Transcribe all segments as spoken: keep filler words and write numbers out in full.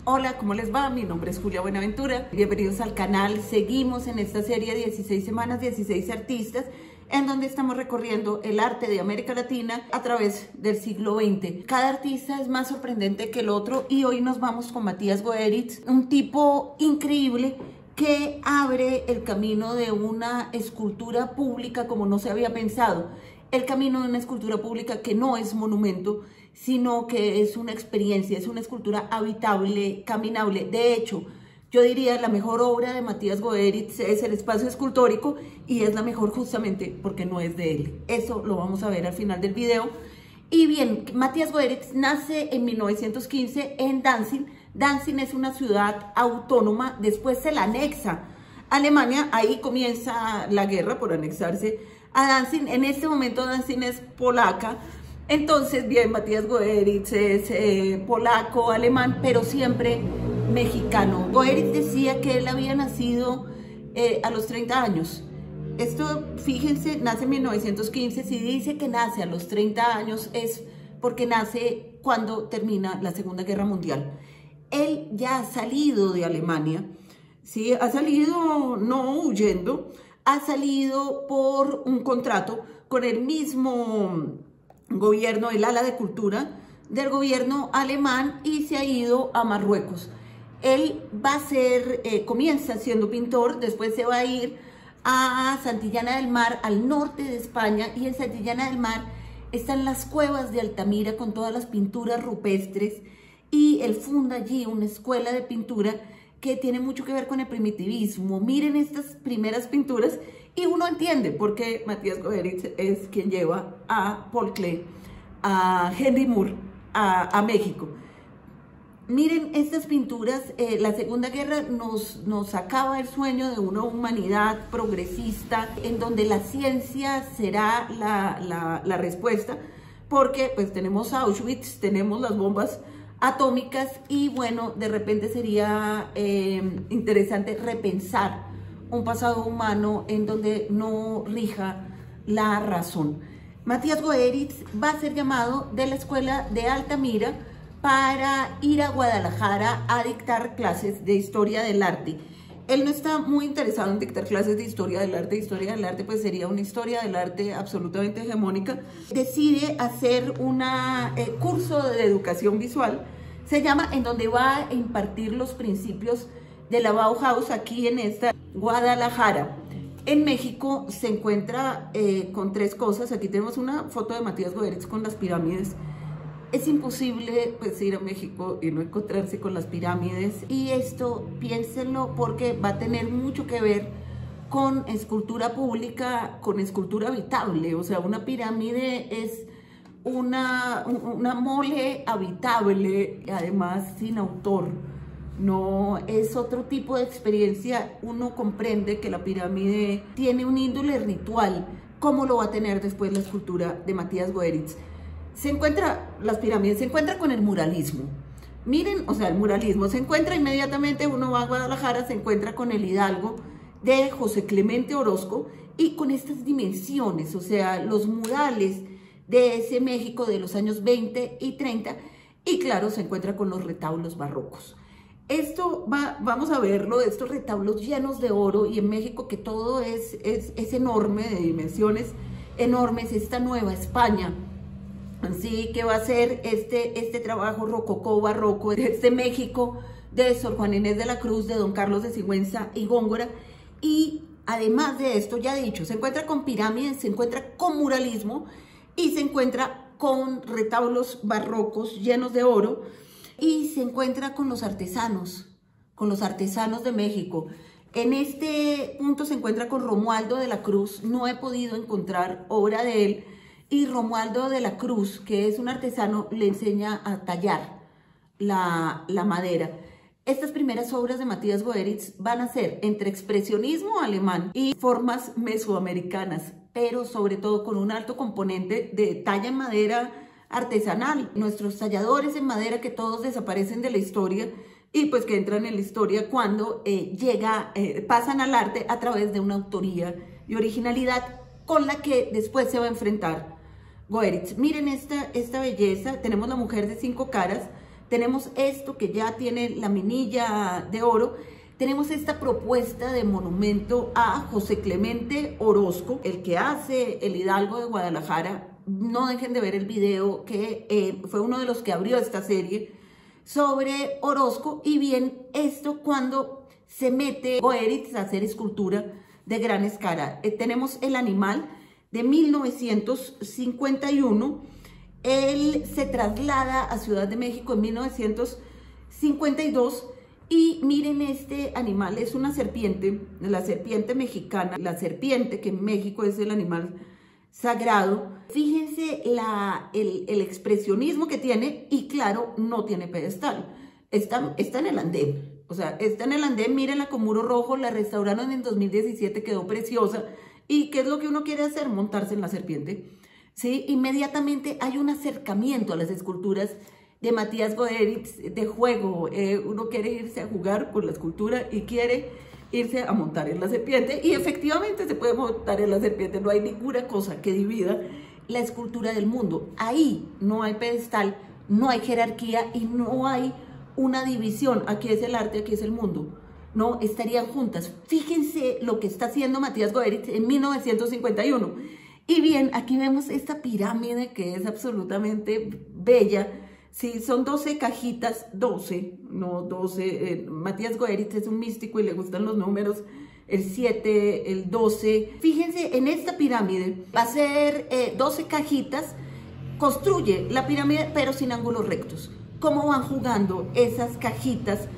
Hola, ¿cómo les va? Mi nombre es Julia Buenaventura. Bienvenidos al canal. Seguimos en esta serie dieciséis semanas, dieciséis artistas, en donde estamos recorriendo el arte de América Latina a través del siglo veinte. Cada artista es más sorprendente que el otro y hoy nos vamos con Matías Goeritz, un tipo increíble que abre el camino de una escultura pública como no se había pensado. El camino de una escultura pública que no es monumento, sino que es una experiencia, es una escultura habitable, caminable. De hecho, yo diría la mejor obra de Matías Goeritz es el espacio escultórico y es la mejor justamente porque no es de él. Eso lo vamos a ver al final del video. Y bien, Matías Goeritz nace en mil novecientos quince en Danzig. Danzig es una ciudad autónoma, después se la anexa a Alemania, ahí comienza la guerra por anexarse a Danzig. En este momento Danzig es polaca. Entonces, bien, Matías Goeritz es eh, polaco, alemán, pero siempre mexicano. Goeritz decía que él había nacido eh, a los treinta años. Esto, fíjense, nace en mil novecientos quince. Si dice que nace a los treinta años es porque nace cuando termina la Segunda Guerra Mundial. Él ya ha salido de Alemania, ¿sí? Ha salido no huyendo, ha salido por un contrato con el mismo gobierno, el ala de cultura del gobierno alemán, y se ha ido a Marruecos. Él va a ser, eh, comienza siendo pintor, después se va a ir a Santillana del Mar, al norte de España, y en Santillana del Mar están las cuevas de Altamira con todas las pinturas rupestres, y él funda allí una escuela de pintura que tiene mucho que ver con el primitivismo. Miren estas primeras pinturas y uno entiende por qué Matías Goeritz es quien lleva a Paul Klee, a Henry Moore, a, a México. Miren estas pinturas. Eh, la Segunda Guerra nos, nos acaba el sueño de una humanidad progresista en donde la ciencia será la, la, la respuesta, porque pues tenemos Auschwitz, tenemos las bombas atómicas y bueno, de repente sería eh, interesante repensar un pasado humano en donde no rija la razón. Matías Goeritz va a ser llamado de la escuela de Altamira para ir a Guadalajara a dictar clases de historia del arte. Él no está muy interesado en dictar clases de historia del arte. Historia del arte pues sería una historia del arte absolutamente hegemónica. Decide hacer un eh, curso de educación visual, se llama, en donde va a impartir los principios de la Bauhaus aquí en esta Guadalajara. En México se encuentra eh, con tres cosas. Aquí tenemos una foto de Matías Goeritz con las pirámides. Es imposible pues ir a México y no encontrarse con las pirámides, y esto piénsenlo porque va a tener mucho que ver con escultura pública, con escultura habitable. O sea, una pirámide es una, una mole habitable, además sin autor. No es otro tipo de experiencia. Uno comprende que la pirámide tiene un índole ritual, como lo va a tener después la escultura de Matías Goeritz. Se encuentra, las pirámides, se encuentra con el muralismo. Miren, o sea, el muralismo se encuentra inmediatamente, uno va a Guadalajara, se encuentra con el Hidalgo de José Clemente Orozco y con estas dimensiones, o sea, los murales de ese México de los años veinte y treinta, y claro, se encuentra con los retablos barrocos. Esto va, vamos a verlo, estos retablos llenos de oro, y en México que todo es, es, es enorme, de dimensiones enormes, esta Nueva España. Así que va a ser este, este trabajo rococó barroco de este México de Sor Juana Inés de la Cruz, de Don Carlos de Sigüenza y Góngora. Y además de esto, ya he dicho, se encuentra con pirámides, se encuentra con muralismo y se encuentra con retablos barrocos llenos de oro, y se encuentra con los artesanos, con los artesanos de México. En este punto se encuentra con Romualdo de la Cruz. No he podido encontrar obra de él, y Romualdo de la Cruz, que es un artesano, le enseña a tallar la, la madera. Estas primeras obras de Matías Goeritz van a ser entre expresionismo alemán y formas mesoamericanas, pero sobre todo con un alto componente de talla en madera artesanal. Nuestros talladores en madera que todos desaparecen de la historia y pues que entran en la historia cuando eh, llega, eh, pasan al arte a través de una autoría y originalidad con la que después se va a enfrentar Goeritz. Miren esta, esta belleza. Tenemos la mujer de cinco caras, tenemos esto que ya tiene la minilla de oro, tenemos esta propuesta de monumento a José Clemente Orozco, el que hace el Hidalgo de Guadalajara. No dejen de ver el video que eh, fue uno de los que abrió esta serie sobre Orozco. Y bien, esto cuando se mete Goeritz a hacer escultura de gran escala. Eh, tenemos el animal de mil novecientos cincuenta y uno. Él se traslada a Ciudad de México en mil novecientos cincuenta y dos. Y miren, este animal es una serpiente, la serpiente mexicana, la serpiente que en México es el animal sagrado. Fíjense la, el, el expresionismo que tiene, y claro, no tiene pedestal. Está, está en el andén, o sea, está en el andén, mírenla con muro rojo, la restauraron en dos mil diecisiete, quedó preciosa. ¿Y qué es lo que uno quiere hacer? Montarse en la serpiente. ¿Sí? Inmediatamente hay un acercamiento a las esculturas de Matías Goeritz de juego. Eh, uno quiere irse a jugar con la escultura y quiere irse a montar en la serpiente, y efectivamente se puede montar en la serpiente. No hay ninguna cosa que divida la escultura del mundo. Ahí no hay pedestal, no hay jerarquía y no hay una división. Aquí es el arte, aquí es el mundo. No, estarían juntas. Fíjense lo que está haciendo Matías Goeritz en mil novecientos cincuenta y uno. Y bien, aquí vemos esta pirámide que es absolutamente bella. Sí, son doce cajitas, doce, no doce. Eh, Matías Goeritz es un místico y le gustan los números, el siete, el doce. Fíjense, en esta pirámide va a ser eh, doce cajitas, construye la pirámide pero sin ángulos rectos. ¿Cómo van jugando esas cajitas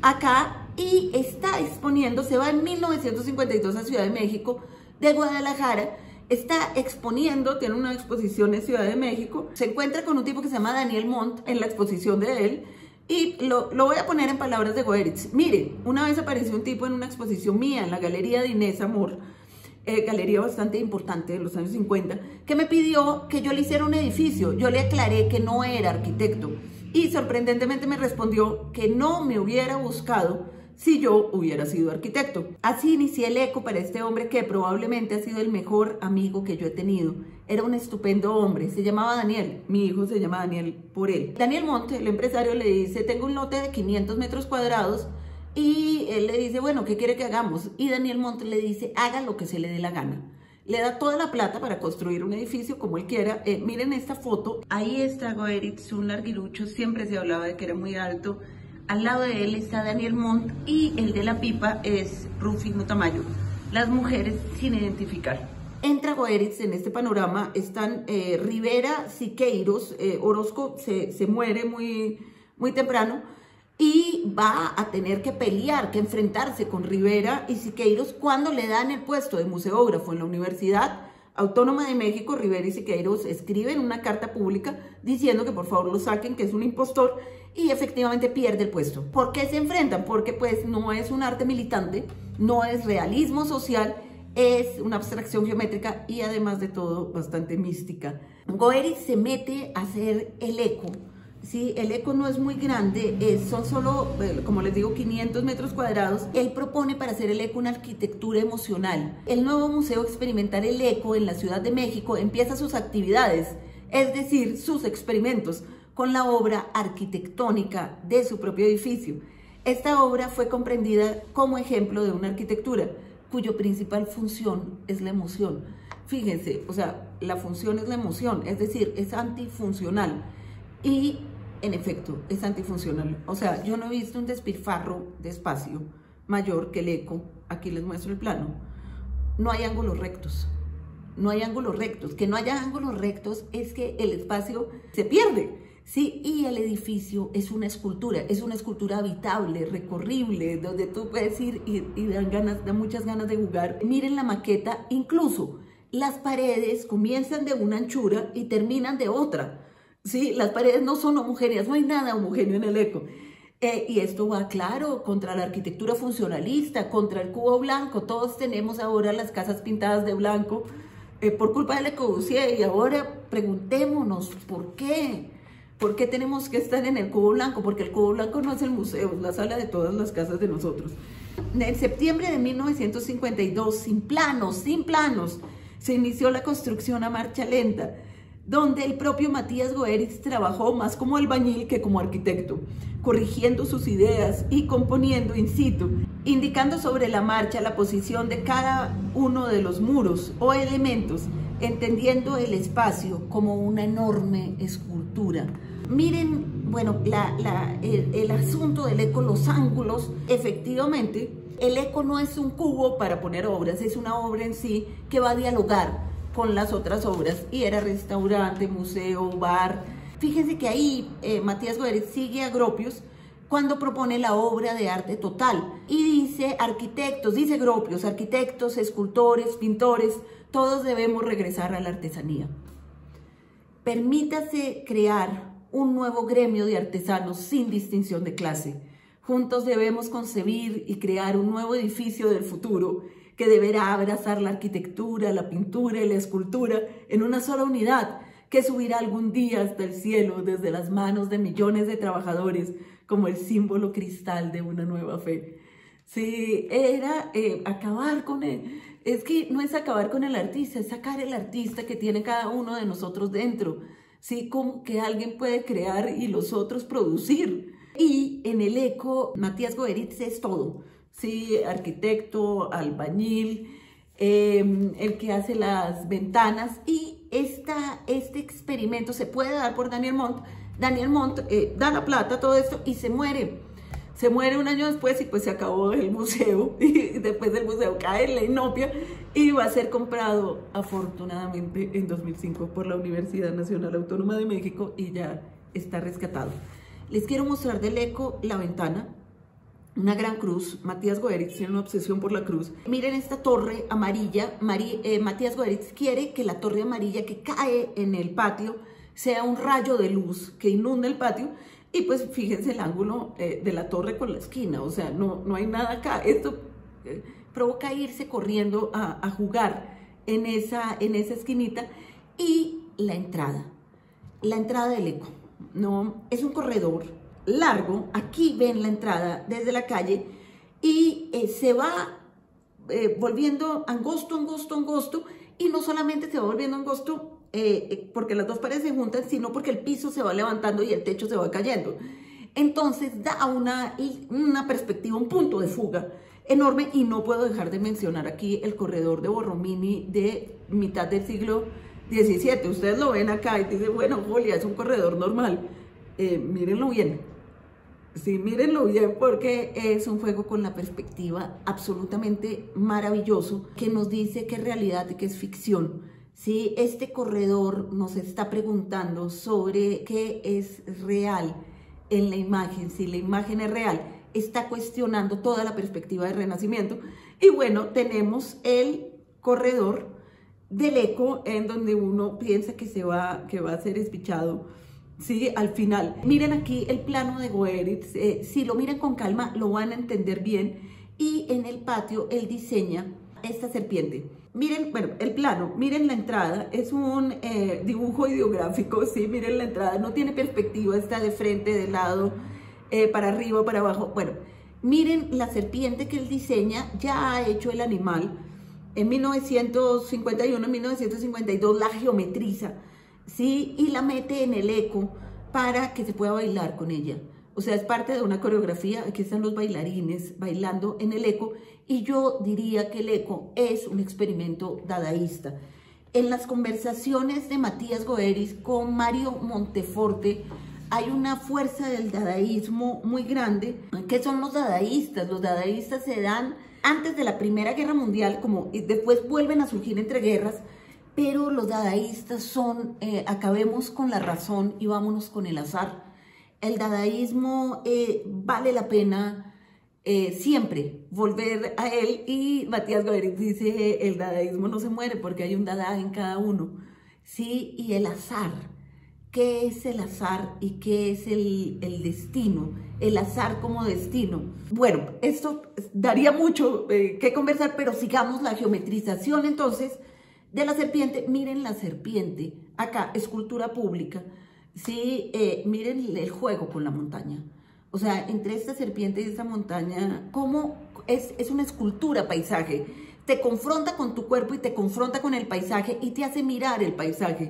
acá? Y está exponiendo, se va en mil novecientos cincuenta y dos a Ciudad de México, de Guadalajara. Está exponiendo, tiene una exposición en Ciudad de México, se encuentra con un tipo que se llama Daniel Montt en la exposición de él, y lo, lo voy a poner en palabras de Goeritz. Miren, una vez apareció un tipo en una exposición mía en la Galería de Inés Amor, eh, galería bastante importante de los años cincuenta, que me pidió que yo le hiciera un edificio. Yo le aclaré que no era arquitecto, y sorprendentemente me respondió que no me hubiera buscado si yo hubiera sido arquitecto. Así inicié el eco para este hombre que probablemente ha sido el mejor amigo que yo he tenido. Era un estupendo hombre, se llamaba Daniel, mi hijo se llama Daniel por él. Daniel Montt, el empresario, le dice: tengo un lote de quinientos metros cuadrados, y él le dice: bueno, ¿qué quiere que hagamos? Y Daniel Montt le dice: haga lo que se le dé la gana. Le da toda la plata para construir un edificio como él quiera. Eh, miren esta foto, ahí está Goeritz, un larguirucho, siempre se hablaba de que era muy alto. Al lado de él está Daniel Montt, y el de la pipa es Rufino Tamayo. Las mujeres sin identificar. Entra Goeritz en este panorama, están eh, Rivera, Siqueiros, eh, Orozco se, se muere muy, muy temprano, y va a tener que pelear, que enfrentarse con Rivera y Siqueiros cuando le dan el puesto de museógrafo en la Universidad Autónoma de México. Rivera y Siqueiros escriben una carta pública diciendo que por favor lo saquen, que es un impostor, y efectivamente pierde el puesto. ¿Por qué se enfrentan? Porque pues no es un arte militante, no es realismo social, es una abstracción geométrica y además de todo bastante mística. Goeritz se mete a hacer el eco. Sí, el eco no es muy grande, es, son solo, como les digo, quinientos metros cuadrados. Él propone para hacer el eco una arquitectura emocional. El nuevo Museo Experimental El Eco en la Ciudad de México empieza sus actividades, es decir, sus experimentos, con la obra arquitectónica de su propio edificio. Esta obra fue comprendida como ejemplo de una arquitectura cuyo principal función es la emoción. Fíjense, o sea, la función es la emoción, es decir, es antifuncional. Y en efecto, es antifuncional. O sea, yo no he visto un despilfarro de espacio mayor que el eco. Aquí les muestro el plano. No hay ángulos rectos. No hay ángulos rectos. Que no haya ángulos rectos es que el espacio se pierde. Sí, y el edificio es una escultura. Es una escultura habitable, recorrible, donde tú puedes ir y, y dan ganas, dan muchas ganas de jugar. Miren la maqueta. Incluso las paredes comienzan de una anchura y terminan de otra. Sí, las paredes no son homogéneas, no hay nada homogéneo en el eco. Eh, y esto va, claro, contra la arquitectura funcionalista, contra el cubo blanco. Todos tenemos ahora las casas pintadas de blanco eh, por culpa de Le Corbusier. Y ahora preguntémonos, ¿por qué? ¿Por qué tenemos que estar en el cubo blanco? Porque el cubo blanco no es el museo, es la sala de todas las casas de nosotros. En septiembre de mil novecientos cincuenta y dos, sin planos, sin planos, se inició la construcción a marcha lenta donde el propio Matías Goeritz trabajó más como albañil que como arquitecto, corrigiendo sus ideas y componiendo in situ, indicando sobre la marcha la posición de cada uno de los muros o elementos, entendiendo el espacio como una enorme escultura. Miren, bueno, la, la, el, el asunto del eco, los ángulos, efectivamente, el eco no es un cubo para poner obras, es una obra en sí que va a dialogar con las otras obras, y era restaurante, museo, bar. Fíjense que ahí eh, Matías Goeritz sigue a Gropius cuando propone la obra de arte total y dice arquitectos, dice Gropius, arquitectos, escultores, pintores, todos debemos regresar a la artesanía. Permítase crear un nuevo gremio de artesanos sin distinción de clase. Juntos debemos concebir y crear un nuevo edificio del futuro que deberá abrazar la arquitectura, la pintura y la escultura en una sola unidad, que subirá algún día hasta el cielo desde las manos de millones de trabajadores como el símbolo cristal de una nueva fe. Sí, era eh, acabar con él. Es que no es acabar con el artista, es sacar el artista que tiene cada uno de nosotros dentro. Sí, como que alguien puede crear y los otros producir. Y en el eco, Matías Goeritz es todo. Sí, arquitecto, albañil, eh, el que hace las ventanas, y esta, este experimento se puede dar por Daniel Montt. Daniel Montt eh, da la plata, todo esto, y se muere. Se muere un año después y pues se acabó el museo, y después del museo cae en la inopia y va a ser comprado afortunadamente en dos mil cinco por la Universidad Nacional Autónoma de México y ya está rescatado. Les quiero mostrar del eco la ventana. Una gran cruz. Matías Goeritz tiene una obsesión por la cruz. Miren esta torre amarilla. Mari, eh, Matías Goeritz quiere que la torre amarilla que cae en el patio sea un rayo de luz que inunde el patio. Y pues fíjense el ángulo eh, de la torre con la esquina. O sea, no, no hay nada acá. Esto eh, provoca irse corriendo a, a jugar en esa, en esa esquinita. Y la entrada. La entrada del eco. No, es un corredor largo. Aquí ven la entrada desde la calle y eh, se va eh, volviendo angosto, angosto, angosto, y no solamente se va volviendo angosto eh, porque las dos paredes se juntan, sino porque el piso se va levantando y el techo se va cayendo. Entonces da una, una perspectiva, un punto de fuga enorme, y no puedo dejar de mencionar aquí el corredor de Borromini de mitad del siglo diecisiete. Ustedes lo ven acá y dicen, bueno, Julia, es un corredor normal. Eh, mírenlo bien. Sí, mírenlo bien, porque es un juego con la perspectiva absolutamente maravilloso que nos dice qué es realidad y qué es ficción. Sí, este corredor nos está preguntando sobre qué es real en la imagen, si la imagen es real. Está cuestionando toda la perspectiva del Renacimiento. Y bueno, tenemos el corredor del eco, en donde uno piensa que se va, que va a ser espichado. Sí, al final. Miren aquí el plano de Goeritz. Eh, si lo miran con calma, lo van a entender bien. Y en el patio él diseña esta serpiente. Miren, bueno, el plano, miren la entrada. Es un eh, dibujo ideográfico, sí, miren la entrada. No tiene perspectiva, está de frente, de lado, eh, para arriba, para abajo. Bueno, miren la serpiente que él diseña. Ya ha hecho el animal. En mil novecientos cincuenta y uno, en mil novecientos cincuenta y dos la geometriza. ¿Sí? Y la mete en el eco para que se pueda bailar con ella. O sea, es parte de una coreografía. Aquí están los bailarines bailando en el eco, y yo diría que el eco es un experimento dadaísta. En las conversaciones de Matías Goeritz con Mario Monteforte hay una fuerza del dadaísmo muy grande. ¿Qué son los dadaístas? Los dadaístas se dan antes de la Primera Guerra Mundial, como, y después vuelven a surgir entre guerras. Pero los dadaístas son, eh, acabemos con la razón y vámonos con el azar. El dadaísmo eh, vale la pena eh, siempre volver a él, y Matías Goeritz dice, el dadaísmo no se muere porque hay un dada en cada uno. ¿Sí? Y el azar. ¿Qué es el azar y qué es el, el destino? El azar como destino. Bueno, esto daría mucho eh, que conversar, pero sigamos la geometrización entonces de la serpiente. Miren la serpiente, acá, escultura pública, ¿sí? Eh, miren el juego con la montaña. O sea, entre esta serpiente y esta montaña, ¿cómo es, es una escultura paisaje? Te confronta con tu cuerpo y te confronta con el paisaje y te hace mirar el paisaje.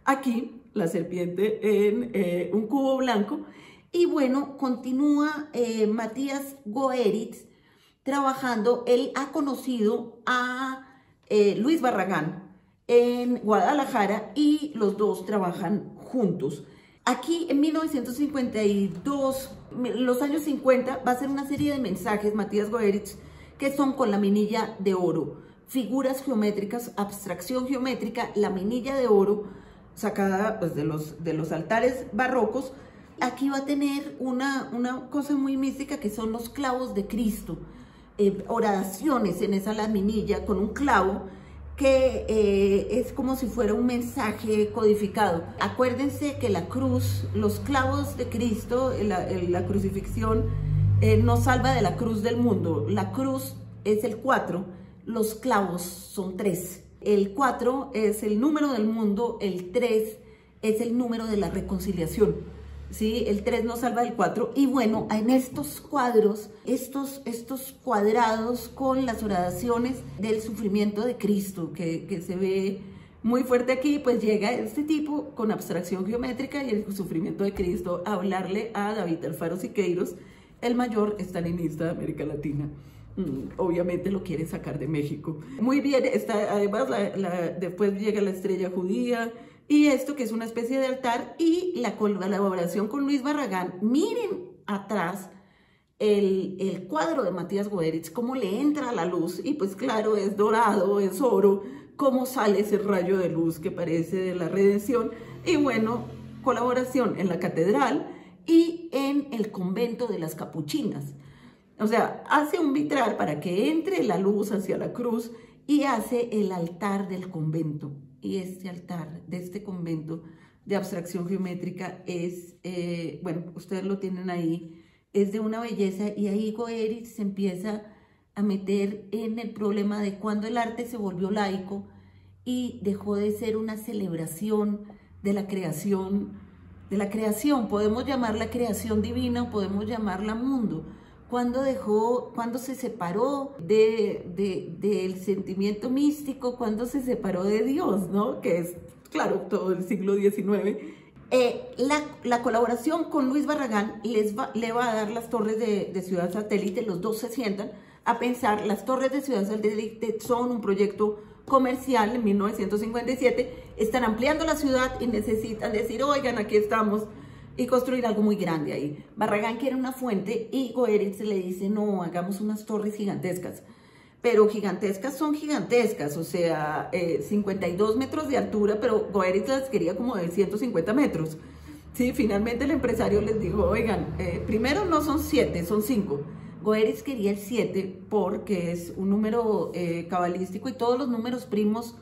Aquí la serpiente en eh, un cubo blanco. Y bueno, continúa eh, Matías Goeritz trabajando. Él ha conocido a eh, Luis Barragán en Guadalajara y los dos trabajan juntos. Aquí en mil novecientos cincuenta y dos, los años cincuenta, va a ser una serie de mensajes, Matías Goeritz, que son con laminilla de oro, figuras geométricas, abstracción geométrica, laminilla de oro, sacada pues, de, los, de los altares barrocos. Aquí va a tener una, una cosa muy mística que son los clavos de Cristo, eh, oraciones en esa laminilla con un clavo, que eh, es como si fuera un mensaje codificado. Acuérdense que la cruz, los clavos de Cristo, la, la crucifixión, eh, nos salva de la cruz del mundo. La cruz es el cuatro, los clavos son tres. El cuatro es el número del mundo, el tres es el número de la reconciliación. ¿Sí? El tres nos salva del cuatro. Y bueno, en estos cuadros, estos, estos cuadrados con las oraciones del sufrimiento de Cristo, que, que se ve muy fuerte aquí, pues llega este tipo con abstracción geométrica y el sufrimiento de Cristo a hablarle a David Alfaro Siqueiros, el mayor estalinista de América Latina. Mm, obviamente lo quiere sacar de México. Muy bien, está, además la, la, después llega la estrella judía, y esto que es una especie de altar, y la colaboración con Luis Barragán. Miren atrás el, el cuadro de Matías Goeritz, cómo le entra la luz, y pues claro, es dorado, es oro, cómo sale ese rayo de luz que parece de la redención. Y bueno, colaboración en la catedral y en el convento de las Capuchinas. O sea, hace un vitral para que entre la luz hacia la cruz y hace el altar del convento. Y este altar de este convento de abstracción geométrica es, eh, bueno, ustedes lo tienen ahí, es de una belleza. Y ahí Goeritz se empieza a meter en el problema de cuando el arte se volvió laico y dejó de ser una celebración de la creación, de la creación, podemos llamarla creación divina, podemos llamarla mundo. Cuando dejó, cuando se separó de, de, del sentimiento místico, cuando se separó de Dios, ¿no? Que es, claro, todo el siglo diecinueve. Eh, la, la colaboración con Luis Barragán les va, le va a dar las torres de, de Ciudad Satélite. Los dos se sientan a pensar. Las torres de Ciudad Satélite son un proyecto comercial en mil novecientos cincuenta y siete. Están ampliando la ciudad y necesitan decir, oigan, aquí estamos, y construir algo muy grande ahí. Barragán quiere una fuente y Goeritz le dice, no, hagamos unas torres gigantescas. Pero gigantescas son gigantescas, o sea, eh, cincuenta y dos metros de altura, pero Goeritz las quería como de ciento cincuenta metros. Sí, finalmente el empresario les dijo, oigan, eh, primero no son siete, son cinco. Goeritz quería el siete porque es un número eh, cabalístico, y todos los números primos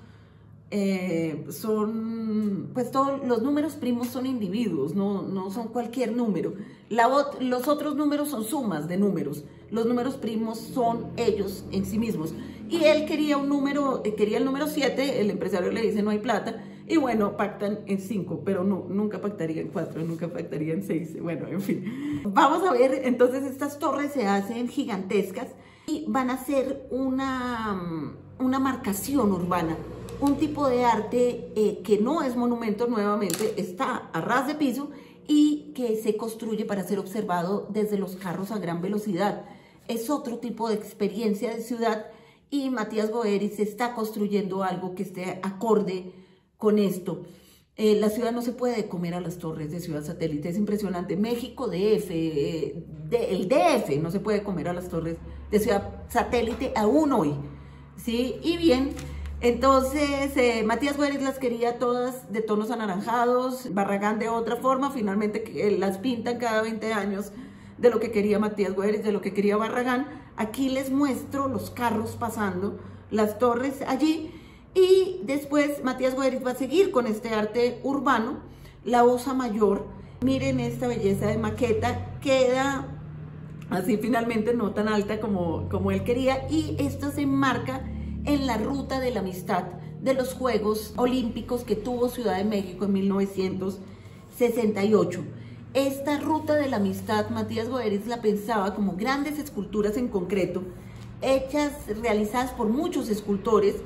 Eh, son, pues todos los números primos son individuos, no, no son cualquier número. La, los otros números son sumas de números, los números primos son ellos en sí mismos. Y él quería un número, eh, quería el número siete, el empresario le dice no hay plata, y bueno, pactan en cinco, pero no, nunca pactaría en cuatro, nunca pactaría en seis, bueno, en fin. Vamos a ver, entonces estas torres se hacen gigantescas y van a ser una, una marcación urbana. Un tipo de arte eh, que no es monumento, nuevamente, está a ras de piso y que se construye para ser observado desde los carros a gran velocidad. Es otro tipo de experiencia de ciudad, y Matías Goeritz está construyendo algo que esté acorde con esto. Eh, la ciudad no se puede comer a las torres de Ciudad Satélite, es impresionante. México D F, eh, de, el D F no se puede comer a las torres de Ciudad Satélite aún hoy, ¿sí? Y bien, entonces eh, Matías Goeritz las quería todas de tonos anaranjados, Barragán de otra forma. Finalmente eh, las pintan cada veinte años de lo que quería Matías Goeritz, de lo que quería Barragán. Aquí les muestro los carros pasando, las torres allí, y después Matías Goeritz va a seguir con este arte urbano, la Osa Mayor. Miren esta belleza de maqueta, queda así finalmente no tan alta como, como él quería, y esto se enmarca en la ruta de la amistad de los Juegos Olímpicos que tuvo Ciudad de México en mil novecientos sesenta y ocho. Esta ruta de la amistad, Matías Goeritz la pensaba como grandes esculturas en concreto, hechas, realizadas por muchos escultores,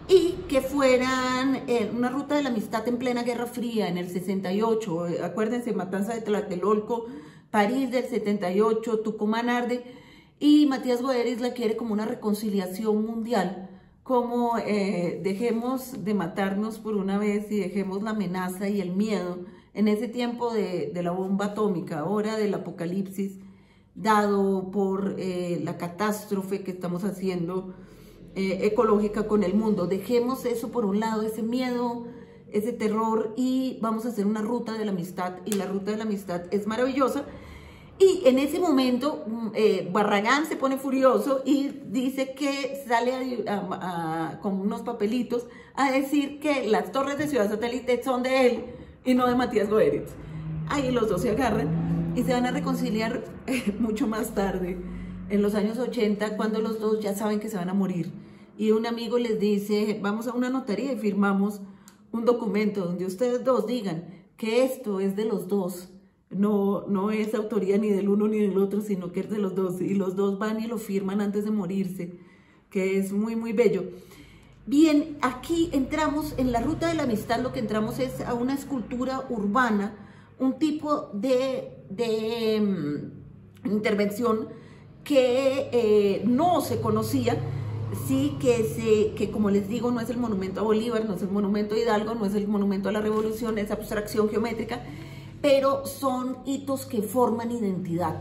y que fueran eh, una ruta de la amistad en plena Guerra Fría en el sesenta y ocho, acuérdense, matanza de Tlatelolco, París del setenta y ocho, Tucumán arde, y Matías Goeritz la quiere como una reconciliación mundial, como eh, dejemos de matarnos por una vez y dejemos la amenaza y el miedo en ese tiempo de, de la bomba atómica, ahora del apocalipsis, dado por eh, la catástrofe que estamos haciendo eh, ecológica con el mundo. Dejemos eso por un lado, ese miedo, ese terror, y vamos a hacer una ruta de la amistad, y la ruta de la amistad es maravillosa. Y en ese momento eh, Barragán se pone furioso y dice que sale a, a, a, con unos papelitos a decir que las torres de Ciudad Satélite son de él y no de Matías Goeritz. Ahí los dos se agarran y se van a reconciliar eh, mucho más tarde, en los años ochenta, cuando los dos ya saben que se van a morir. Y un amigo les dice, vamos a una notaría y firmamos un documento donde ustedes dos digan que esto es de los dos. No, no es autoría ni del uno ni del otro, sino que es de los dos. Y los dos van y lo firman antes de morirse, que es muy, muy bello. Bien, aquí entramos en la ruta de la amistad, lo que entramos es a una escultura urbana, un tipo de, de um, intervención que eh, no se conocía, sí, que, se, que como les digo, no es el monumento a Bolívar, no es el monumento a Hidalgo, no es el monumento a la Revolución, es abstracción geométrica, pero son hitos que forman identidad.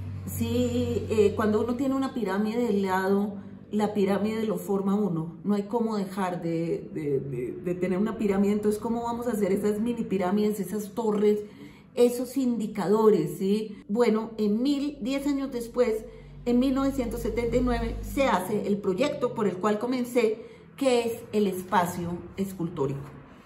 Sí, eh, cuando uno tiene una pirámide de lado, la pirámide lo forma uno. No hay cómo dejar de, de, de, de tener una pirámide. Entonces, ¿cómo vamos a hacer esas mini pirámides, esas torres, esos indicadores? ¿Sí? Bueno, en mil, diez años después, en mil novecientos setenta y nueve, se hace el proyecto por el cual comencé, que es el espacio escultórico.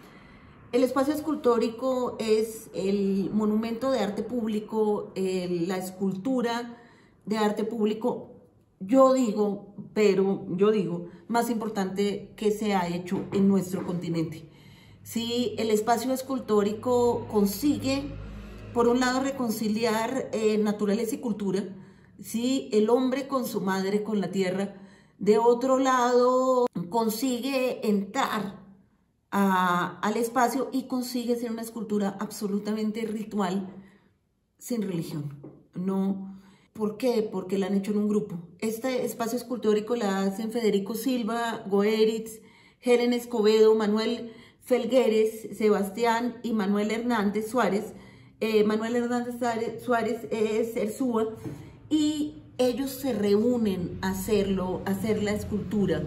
El espacio escultórico es el monumento de arte público, el, la escultura de arte público, yo digo, pero yo digo, más importante que se ha hecho en nuestro continente. Sí, el espacio escultórico consigue, por un lado, reconciliar eh, naturaleza y cultura, sí, el hombre con su madre, con la tierra. De otro lado, consigue entrar A, al espacio y consigue ser una escultura absolutamente ritual, sin religión. No, ¿por qué? Porque la han hecho en un grupo. Este espacio escultórico la hacen Federico Silva, Goeritz, Helen Escobedo, Manuel Felgueres, Sebastián y Manuel Hernández Suárez. Eh, Manuel Hernández Suárez es Erzúa, y ellos se reúnen a hacerlo, a hacer la escultura.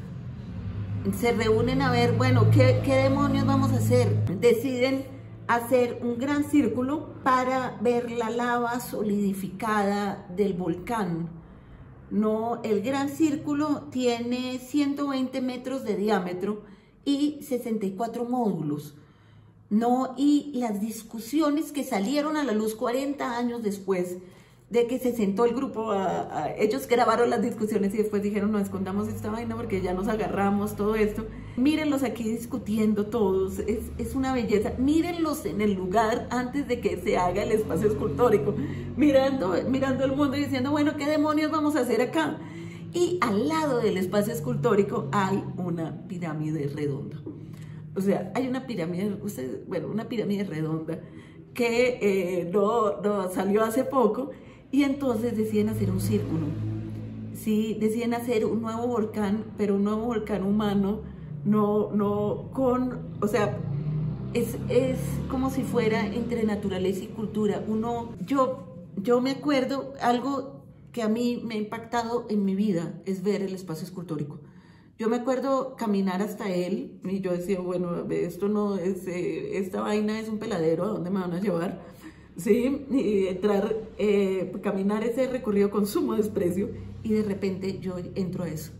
Se reúnen a ver, bueno, ¿qué, qué demonios vamos a hacer? Deciden hacer un gran círculo para ver la lava solidificada del volcán. No, el gran círculo tiene ciento veinte metros de diámetro y sesenta y cuatro módulos. No, y las discusiones que salieron a la luz cuarenta años después de que se sentó el grupo, a, a, ellos grabaron las discusiones y después dijeron, no, escondamos esta vaina porque ya nos agarramos, todo esto. Mírenlos aquí discutiendo todos, es, es una belleza. Mírenlos en el lugar antes de que se haga el espacio escultórico, mirando, mirando el mundo y diciendo, bueno, ¿qué demonios vamos a hacer acá? Y al lado del espacio escultórico hay una pirámide redonda. O sea, hay una pirámide, usted, bueno, una pirámide redonda que eh, no, no salió hace poco. Y entonces deciden hacer un círculo, ¿sí? Deciden hacer un nuevo volcán, pero un nuevo volcán humano, no, no con, o sea, es, es como si fuera entre naturaleza y cultura. Uno, yo, yo me acuerdo, algo que a mí me ha impactado en mi vida es ver el espacio escultórico. Yo me acuerdo caminar hasta él y yo decía, bueno, esto no es, eh, esta vaina es un peladero, ¿a dónde me van a llevar? Sí, y entrar, eh, caminar ese recorrido con sumo desprecio, y de repente yo entro a eso.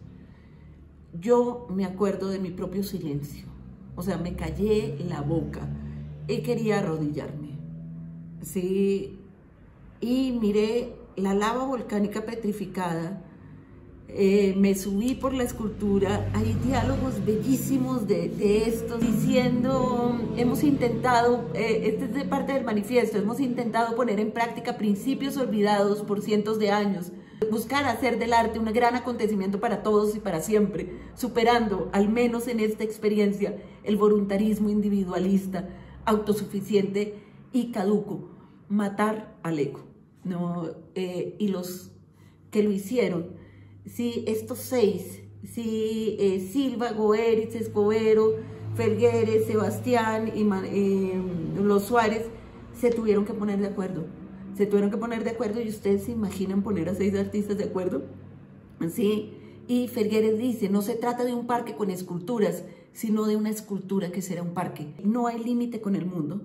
Yo me acuerdo de mi propio silencio, o sea, me callé la boca y quería arrodillarme, sí, y miré la lava volcánica petrificada. Eh, me subí por la escultura, hay diálogos bellísimos de, de esto, diciendo, hemos intentado, eh, este es de parte del manifiesto, hemos intentado poner en práctica principios olvidados por cientos de años. buscar hacer del arte un gran acontecimiento para todos y para siempre, superando, al menos en esta experiencia, el voluntarismo individualista, autosuficiente y caduco, matar al ego, ¿no? Eh, y los que lo hicieron, sí, estos seis, sí, eh, Silva, Goeritz, Escobedo, Felgueres, Sebastián y eh, los Suárez, se tuvieron que poner de acuerdo, se tuvieron que poner de acuerdo y ustedes se imaginan poner a seis artistas de acuerdo, ¿sí? Y Felgueres dice, no se trata de un parque con esculturas, sino de una escultura que será un parque. No hay límite con el mundo.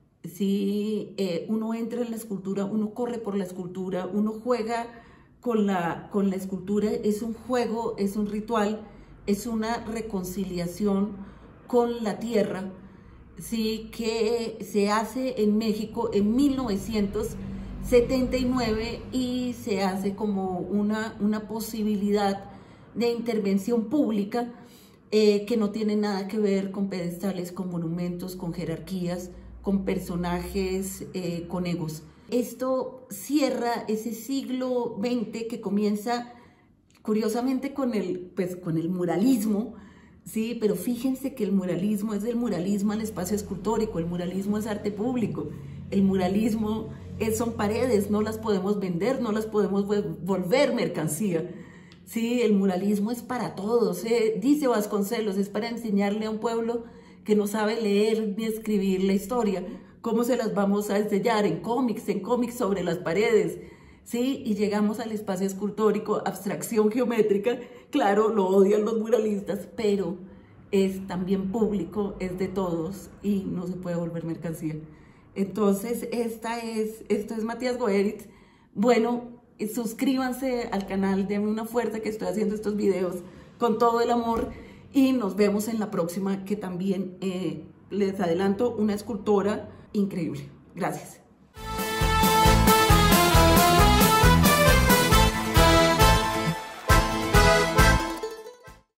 Si eh, uno entra en la escultura, uno corre por la escultura, uno juega con la, con la escultura, es un juego, es un ritual, es una reconciliación con la tierra, sí, que se hace en México en mil novecientos setenta y nueve y se hace como una, una posibilidad de intervención pública eh, que no tiene nada que ver con pedestales, con monumentos, con jerarquías, con personajes, eh, con egos. Esto cierra ese siglo veinte que comienza curiosamente con el, pues, con el muralismo, sí, pero fíjense que el muralismo es el muralismo al espacio escultórico, el muralismo es arte público, el muralismo es, son paredes, no las podemos vender, no las podemos volver mercancía. Sí, el muralismo es para todos, eh. Dice Vasconcelos, es para enseñarle a un pueblo que no sabe leer ni escribir la historia, cómo se las vamos a enseñar en cómics, en cómics sobre las paredes, ¿sí? Y llegamos al espacio escultórico, abstracción geométrica, claro, lo odian los muralistas, pero es también público, es de todos y no se puede volver mercancía. Entonces, esta es, esto es Matías Goeritz. Bueno, suscríbanse al canal, denme una fuerza que estoy haciendo estos videos con todo el amor y nos vemos en la próxima, que también eh, les adelanto una escultora increíble. Gracias.